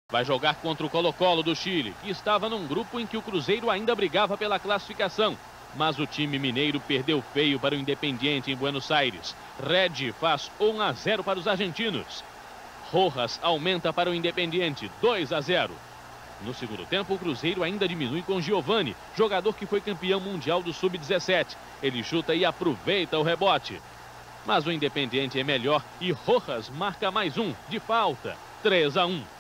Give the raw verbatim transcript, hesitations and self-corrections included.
Vai jogar contra o Colo-Colo do Chile, que estava num grupo em que o Cruzeiro ainda brigava pela classificação. Mas o time mineiro perdeu feio para o Independiente em Buenos Aires. Red faz um a zero para os argentinos. Rojas aumenta para o Independiente, dois a zero. No segundo tempo, o Cruzeiro ainda diminui com Giovani, jogador que foi campeão mundial do sub dezessete. Ele chuta e aproveita o rebote. Mas o Independiente é melhor e Rojas marca mais um, de falta, três a um.